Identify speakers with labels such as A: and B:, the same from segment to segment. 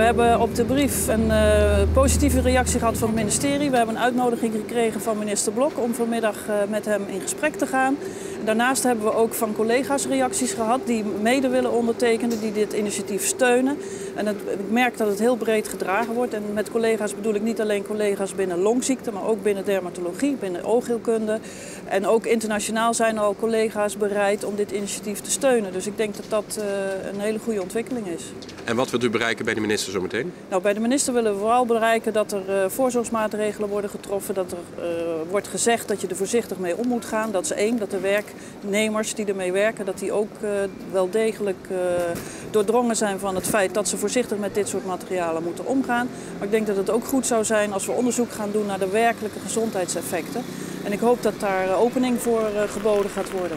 A: hebben op de brief een positieve reactie gehad van het ministerie. We hebben een uitnodiging gekregen van minister Blok om vanmiddag met hem in gesprek te gaan. Daarnaast hebben we ook van collega's reacties gehad die mede willen ondertekenen, die dit initiatief steunen. En ik merk dat het heel breed gedragen wordt. En met collega's bedoel ik niet alleen collega's binnen longziekten, maar ook binnen dermatologie, binnen oogheelkunde. En ook internationaal zijn al collega's bereid om dit initiatief te steunen. Dus ik denk dat dat een hele goede ontwikkeling is.
B: En wat wilt u bereiken bij de minister zometeen?
A: Nou, bij de minister willen we vooral bereiken dat er voorzorgsmaatregelen worden getroffen. Dat er wordt gezegd dat je er voorzichtig mee om moet gaan. Dat is één, dat de werknemers die ermee werken, dat die ook wel degelijk doordrongen zijn van het feit dat ze voorzichtig met dit soort materialen moeten omgaan. Maar ik denk dat het ook goed zou zijn als we onderzoek gaan doen naar de werkelijke gezondheidseffecten. En ik hoop dat daar opening voor geboden gaat worden.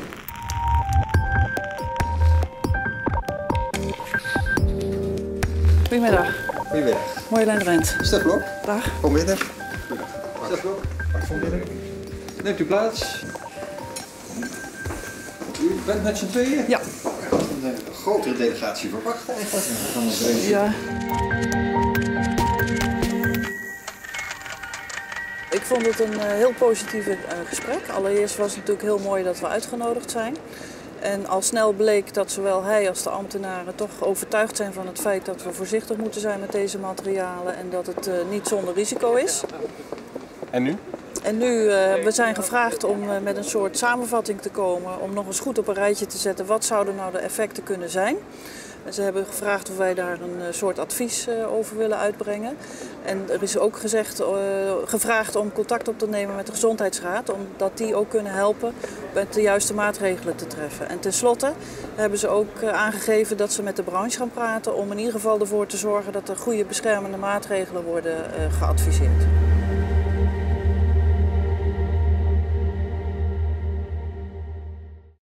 A: Goedemiddag.
C: Goedemiddag.
A: Marjolein Drent.
C: Stef Blok.
A: Dag.
C: Kom binnen. Stef Blok. Kom binnen. Neemt u plaats. U bent met z'n tweeën?
A: Ja.
C: Een grotere delegatie verwacht eigenlijk. Van ons
A: Ja. Ik vond het een heel positief gesprek. Allereerst was het natuurlijk heel mooi dat we uitgenodigd zijn. En al snel bleek dat zowel hij als de ambtenaren toch overtuigd zijn van het feit dat we voorzichtig moeten zijn met deze materialen en dat het niet zonder risico is.
B: En nu?
A: En nu, we zijn gevraagd om met een soort samenvatting te komen, om nog eens goed op een rijtje te zetten wat zouden nou de effecten kunnen zijn. En ze hebben gevraagd of wij daar een soort advies over willen uitbrengen. En er is ook gevraagd om contact op te nemen met de Gezondheidsraad, omdat die ook kunnen helpen met de juiste maatregelen te treffen. En tenslotte hebben ze ook aangegeven dat ze met de branche gaan praten om in ieder geval ervoor te zorgen dat er goede beschermende maatregelen worden geadviseerd.